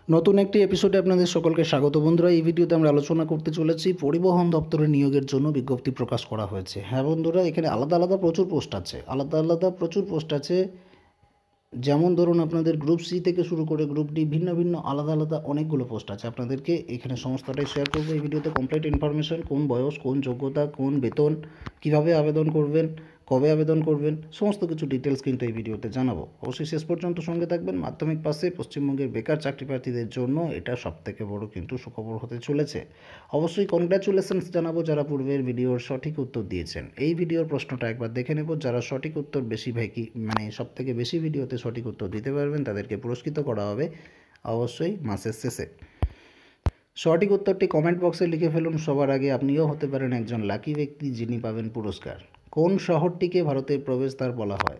নতুন একটি এপিসোডে আপনাদের সকলকে স্বাগত বন্ধুরা। এই ভিডিওতে আমরা আলোচনা করতে চলেছি পরিবহন দপ্তরে নিয়োগের জন্য বিজ্ঞপ্তি প্রকাশ করা হয়েছে। হ্যাঁ বন্ধুরা, এখানে আলাদা প্রচুর পোস্ট আছে। যেমন ধরুন আপনাদের গ্রুপ সি থেকে শুরু করে গ্রুপ ডি ভিন্ন আলাদা অনেকগুলো পোস্ট আছে। আপনাদেরকে এখানে সমস্তটাই শেয়ার করবো এই ভিডিওতে। কমপ্লিট ইনফরমেশন, কোন বয়স, কোন যোগ্যতা, কোন বেতন, কিভাবে আবেদন করবেন, কবে আবেদন করবেন, সমস্ত কিছু ডিটেলস কিন্তু এই ভিডিওতে জানাবো। অবশ্যই শেষ পর্যন্ত সঙ্গে থাকবেন। মাধ্যমিক পাশে পশ্চিমবঙ্গের বেকার চাকরি প্রার্থীদের জন্য এটা সবথেকে বড় কিন্তু সুখবর হতে চলেছে। অবশ্যই কনগ্র্যাচুলেশনস জানাবো যারা পূর্বের ভিডিওর সঠিক উত্তর দিয়েছেন। এই ভিডিওর প্রশ্নটা একবার দেখে নেব। যারা সঠিক উত্তর সবথেকে বেশি ভিডিওতে সঠিক উত্তর দিতে পারবেন তাদেরকে পুরস্কৃত করা হবে অবশ্যই মাসের শেষে। সঠিক উত্তরটি কমেন্ট বক্সে লিখে ফেলুন। সবার আগে আপনিও হতে পারেন একজন লাকি ব্যক্তি যিনি পাবেন পুরস্কার। কোন শহরটিকে ভারতের প্রবেশদ্বার বলা হয়?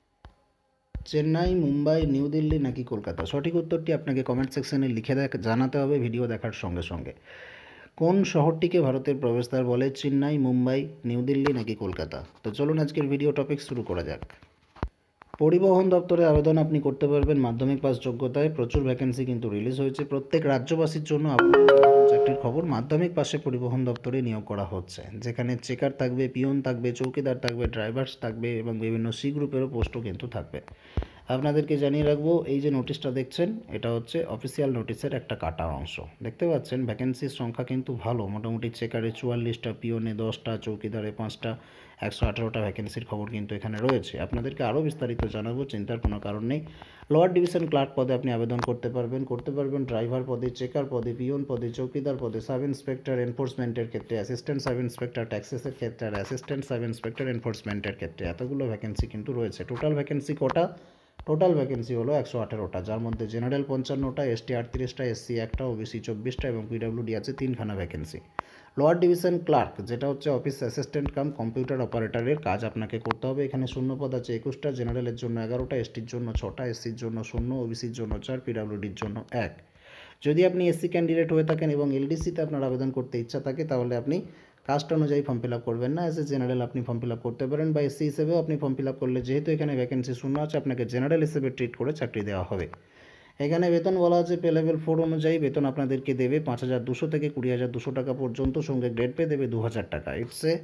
চেন্নাই, মুম্বাই, নিউ দিল্লি নাকি কলকাতা? সঠিক উত্তরটি আপনাকে কমেন্ট সেকশনে লিখে জানাতে হবে ভিডিও দেখার সঙ্গে সঙ্গে। কোন শহরটিকে ভারতের প্রবেশদ্বার বলে? চেন্নাই, মুম্বাই, নিউ দিল্লি নাকি কলকাতা? তো চলুন আজকের ভিডিও টপিক শুরু করা যাক। পরিবহন দপ্তরে আবেদন আপনি করতে পারবেন মাধ্যমিক পাস যোগ্যতায়। প্রচুর ভ্যাকেন্সি কিন্তু রিলিজ হয়েছে। প্রত্যেক রাজ্যবাসীর জন্য চাকরির খবর। মাধ্যমিক পাশে পরিবহন দপ্তরে নিয়োগ করা হচ্ছে, যেখানে চেকার থাকবে, পিয়ন থাকবে, চৌকিদার থাকবে, ড্রাইভার্স থাকবে এবং বিভিন্ন সি গ্রুপেরও পোস্টও কিন্তু থাকবে। আপনাদেরকে জানিয়ে রাখবো, এই যে নোটিশটা দেখছেন এটা হচ্ছে অফিসিয়াল নোটিশের একটা কাটা অংশ। দেখতে পাচ্ছেন ভ্যাকেন্সির সংখ্যা কিন্তু ভালো। মোটামুটি চেকারে 44টা, পিয়নে 10টা, চৌকিদারে 5টা, 118টা ভ্যাকেন্সির খবর কিন্তু এখানে রয়েছে। আপনাদেরকে আরও বিস্তারিত জানাবো, চিন্তার কোনো কারণ নেই। লোয়ার ডিভিশন ক্লার্ক পদে আপনি আবেদন করতে পারবেন ড্রাইভার পদে, চেকার পদে, পিয়ন পদে, চৌকিদার পদে, সাব ইন্সপেক্টর এনফোর্সমেন্টের ক্ষেত্রে, অ্যাসিস্ট্যান্ট সাব ইন্সপেক্টর ট্যাক্সেসের ক্ষেত্রে আর অ্যাসিস্ট্যান্ট সাব ইন্সপেক্টর এনফোর্সমেন্টের ক্ষেত্রে এতগুলো ভ্যাকেন্সি কিন্তু রয়েছে। টোটাল ভ্যাকেন্সি কটা? টোটাল ভ্যাকেন্সি হলো 118টা, যার মধ্যে জেনারেল 55টা, এসটি 38টা, এসসি 1টা, ওবিসি 24টা এবং পিডব্লিউডি আছে 3খানা ভ্যাকেন্সি। লোয়ার ডিভিশন ক্লার্ক, যেটা হচ্ছে অফিস অ্যাসিস্ট্যান্ট কাম কম্পিউটার অপারেটরের কাজ আপনাকে করতে হবে। এখানে শূন্যপদ আছে 21টা, জেনারেলের জন্য 11টা, এসটির জন্য 6টা, এসসির জন্য 0, ওবিসির জন্য 4, পিডব্লিউডির জন্য 1। যদি আপনি এসসি ক্যান্ডিডেট হয়ে থাকেন এবং এলডিসিতে আপনার আবেদন করতে ইচ্ছা থাকে তাহলে আপনি কাস্ট অনুযায়ী ফর্ম ফিল আপ করবেন না। এস এ জেনারেল আপনি ফর্ম ফিল আপ করতে পারেন, বা এসসি হিসেবেও আপনি ফর্ম ফিল আপ করলে যেহেতু এখানে ভ্যাকেন্সি শূন্য আছে আপনাকে জেনারেল হিসেবে ট্রিট করে চাকরি দেওয়া হবে। এখানে বেতন বলা আছে পে লেভেল 4 অনুযায়ী বেতন আপনাদেরকে দেবে 5200 থেকে 20,200 টাকা পর্যন্ত, সঙ্গে গ্রেড পে দেবে 2000 টাকা। ইটস এ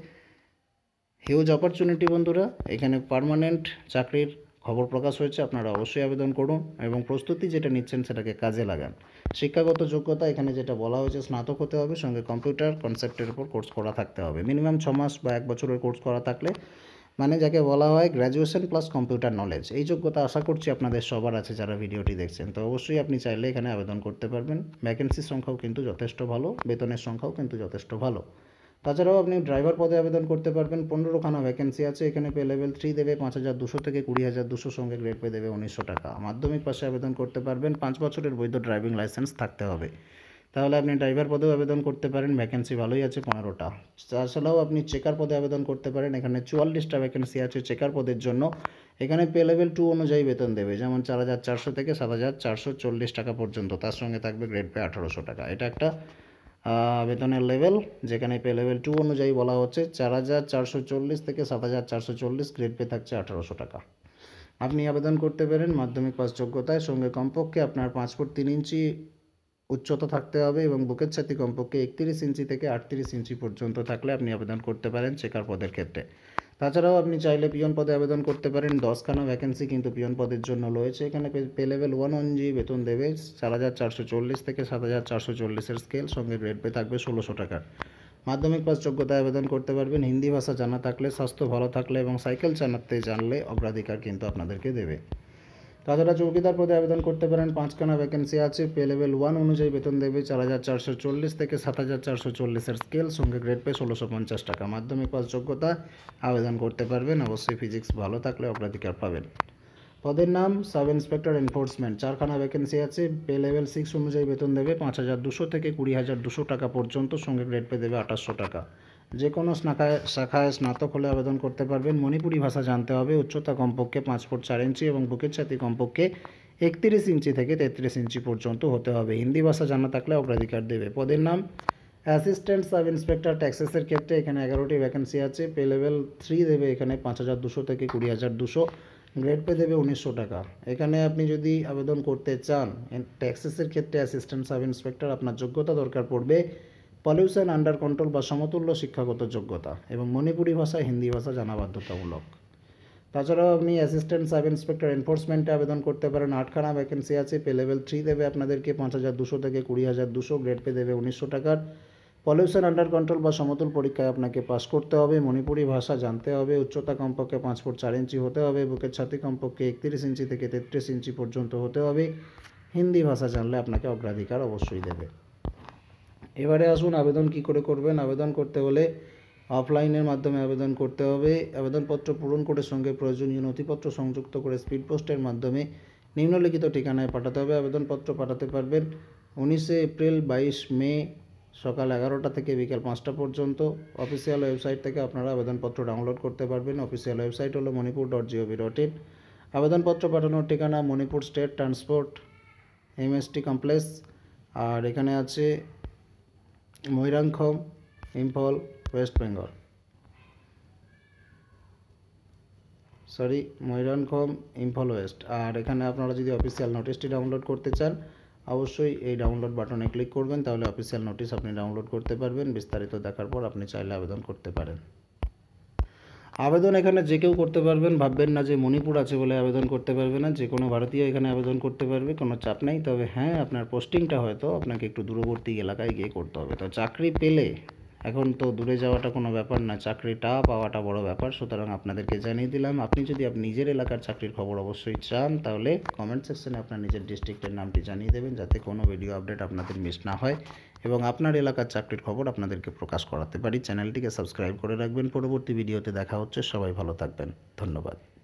হিউজ অপরচুনিটি বন্ধুরা। এখানে পার্মানেন্ট চাকরির খবর প্রকাশ হয়েছে, আপনারা অবশ্যই আবেদন করুন এবং প্রস্তুতি যেটা নিচ্ছেন সেটাকে কাজে লাগান। শিক্ষাগত যোগ্যতা এখানে যেটা বলা হয়েছে স্নাতক হতে হবে, সঙ্গে কম্পিউটার কনসেপ্টের উপর কোর্স করা থাকতে হবে। মিনিমাম 6 মাস বা 1 বছরের কোর্স করা থাকলে, মানে যাকে বলা হয় গ্র্যাজুয়েশন প্লাস কম্পিউটার নলেজ, এই যোগ্যতা আশা করছি আপনাদের সবার আছে যারা ভিডিওটি দেখছেন। তো অবশ্যই আপনি চাইলে এখানে আবেদন করতে পারবেন। ভ্যাকেন্সির সংখ্যাও কিন্তু যথেষ্ট ভালো, বেতনের সংখ্যাও কিন্তু যথেষ্ট ভালো। তাছাড়াও আপনি ড্রাইভার পদে আবেদন করতে পারবেন। 15খানা ভ্যাকেন্সি আছে। এখানে পে লেভেল 3 দেবে 5200 থেকে 20,200, সঙ্গে গ্রেড পে দেবে 1900 টাকা। মাধ্যমিক পাশে আবেদন করতে পারবেন। 5 বছরের বৈধ ড্রাইভিং লাইসেন্স থাকতে হবে, তাহলে আপনি ড্রাইভার পদেও আবেদন করতে পারেন। ভ্যাকেন্সি ভালোই আছে 15টা। তাছাড়াও আপনি চেকার পদে আবেদন করতে পারেন। এখানে 44টা ভ্যাকেন্সি আছে চেকার পদের জন্য। এখানে পে লেভেল 2 অনুযায়ী বেতন দেবে, যেমন 4400 থেকে 7440 টাকা পর্যন্ত। তার সঙ্গে থাকবে গ্রেড পে 1800 টাকা। এটা একটা বেতনের লেভেল, যেখানে পে লেভেল 2 অনুযায়ী বলা হচ্ছে 4440 থেকে 7440, গ্রেড পে থাকছে 1800 টাকা। আপনি আবেদন করতে পারেন মাধ্যমিক পাস যোগ্যতায়, সঙ্গে কমপক্ষে আপনার 5 ফুট 3 ইঞ্চি উচ্চতা থাকতে হবে এবং বুকের ছাতি কমপক্ষে 31 ইঞ্চি থেকে 38 ইঞ্চি পর্যন্ত থাকলে আপনি আবেদন করতে পারেন চেকার পদের ক্ষেত্রে। তাছাড়াও আপনি চাইলে পিয়ন পদে আবেদন করতে পারেন। 10খানা ভ্যাকেন্সি কিন্তু পিয়ন পদের জন্য রয়েছে। এখানে পে লেভেল 1 অনুযায়ী বেতন দেবে 4440 থেকে 7440 স্কেল, সঙ্গে গ্রেড পে থাকবে 1600 টাকার। মাধ্যমিক পাস যোগ্যতায় আবেদন করতে পারবেন। হিন্দি ভাষা জানা থাকলে, স্বাস্থ্য ভালো থাকলে এবং সাইকেল চালাতে জানলে অগ্রাধিকার কিন্তু আপনাদেরকে দেবে। তাছাড়া চৌকিদার পদে আবেদন করতে পারেন। 5খানা ভ্যাকেন্সি আছে। পে লেভেল 1 অনুযায়ী বেতন দেবে 4440 থেকে 7440 স্কেল, সঙ্গে গ্রেড পে 1650 টাকা। মাধ্যমিক পাস যোগ্যতা আবেদন করতে পারবেন। অবশ্যই ফিজিক্স ভালো থাকলে অগ্রাধিকার পাবেন। পদের নাম সাব ইন্সপেক্টর এনফোর্সমেন্ট। 4খানা ভ্যাকেন্সি আছে। পে লেভেল 6 অনুযায়ী বেতন দেবে 5200 থেকে 20,200 টাকা পর্যন্ত, সঙ্গে গ্রেড পে দেবে 2800 টাকা। যে কোনো শাখায় স্নাতক হলে আবেদন করতে পারবেন। মণিপুরি ভাষা জানতে হবে। উচ্চতা কমপক্ষে 5 ফুট 4 ইঞ্চি এবং বুকের ছাতি কমপক্ষে 31 ইঞ্চি থেকে 33 ইঞ্চি পর্যন্ত হতে হবে। হিন্দি ভাষা জানা থাকলে অগ্রাধিকার দেবে। পদের নাম অ্যাসিস্ট্যান্ট সাব ইন্সপেক্টর ট্যাক্সেসের ক্ষেত্রে এখানে 11টি ভ্যাকেন্সি আছে। পে লেভেল 3 দেবে এখানে 5200 থেকে 20,200, গ্রেড পে দেবে 1900 টাকা। এখানে আপনি যদি আবেদন করতে চান ট্যাক্সেসের ক্ষেত্রে অ্যাসিস্ট্যান্ট সাব ইন্সপেক্টর, আপনার যোগ্যতা দরকার পড়বে পলিউশন আন্ডার কন্ট্রোল বা সমতুল্য শিক্ষাগত যোগ্যতা এবং মণিপুরি ভাষা হিন্দি ভাষা জানা বাধ্যতামূলক। তাছাড়াও আপনি অ্যাসিস্ট্যান্ট সাব ইন্সপেক্টর এনফোর্সমেন্টে আবেদন করতে পারেন। 8খানা ভ্যাকেন্সি আছে। পে লেভেল 3 দেবে আপনাদেরকে 5200 থেকে 20200। গ্রেড পে দেবে 1900 টাকার। পলিউশন আন্ডার কন্ট্রোল বা সমতুল পরীক্ষায় আপনাকে পাস করতে হবে। মণিপুরি ভাষা জানতে হবে। উচ্চতা কমপক্ষে 5 ফুট 4 ইঞ্চি হতে হবে। বুকের ছাতি কমপক্ষে 31 ইঞ্চি থেকে 33 ইঞ্চি পর্যন্ত হতে হবে। হিন্দি ভাষা জানলে আপনাকে অগ্রাধিকার অবশ্যই দেবে। এবারে আসুন আবেদন কি করে করবেন। আবেদন করতে হলে অফলাইনের মাধ্যমে আবেদন করতে হবে। আবেদনপত্র পূরণ করে সঙ্গে প্রয়োজনীয় নথিপত্র সংযুক্ত করে স্পিড পোস্টের মাধ্যমে নিম্নলিখিত ঠিকানায় পাঠাতে হবে। আবেদনপত্র পাঠাতে পারবেন 19 এপ্রিল, 22 মে সকাল 11টা থেকে বিকেল 5টা পর্যন্ত। অফিসিয়াল ওয়েবসাইট থেকে আপনারা আবেদনপত্র ডাউনলোড করতে পারবেন। অফিসিয়াল ওয়েবসাইট হলো manipur.gov.in। আবেদনপত্র পাঠানোর ঠিকানা Manipur state transport MST complex, আর এখানে আছে ময়ূরাংখম, ইম্ফল, ওয়েস্ট বেঙ্গল। ময়ূরাংখম, ইম্ফল ওয়েস্ট। আর এখানে আপনারা যদি অফিসিয়াল নোটিশটি ডাউনলোড করতে চান অবশ্যই এই ডাউনলোড বাটনে ক্লিক করবেন, তাহলে অফিসিয়াল নোটিশ আপনি ডাউনলোড করতে পারবেন। বিস্তারিত দেখার পর আপনি চাইলে আবেদন করতে পারেন। আবেদন এখানে যে কেউ করতে পারবেন, ভাববেন না যে মণিপুর আছে বলে আবেদন করতে পারবে না। যে কোনো ভারতীয় এখানে আবেদন করতে পারবে, কোনো চাপ নেই। তবে হ্যাঁ, আপনার পোস্টিংটা হয়তো আপনাকে একটু দূরবর্তী এলাকায় গিয়ে করতে হবে। তো চাকরি পেলে এখন তো দূরে যাওয়াটা কোনো ব্যাপার না, চাকরিটা পাওয়াটা বড় ব্যাপার। সুতরাং আপনাদেরকে জানিয়ে দিলাম, আপনি যদি নিজের এলাকার চাকরির খবর অবশ্যই চান তাহলে কমেন্ট সেকশনে আপনার নিজের ডিস্ট্রিক্টের নামটি জানিয়ে দেবেন, যাতে কোনো ভিডিও আপডেট আপনাদের মিস না হয় এবং আপনার এলাকার চাকরির খবর আপনাদেরকে প্রকাশ করাতে পারি। চ্যানেলটিকে সাবস্ক্রাইব করে রাখবেন। পরবর্তী ভিডিওতে দেখা হচ্ছে। সবাই ভালো থাকবেন। ধন্যবাদ।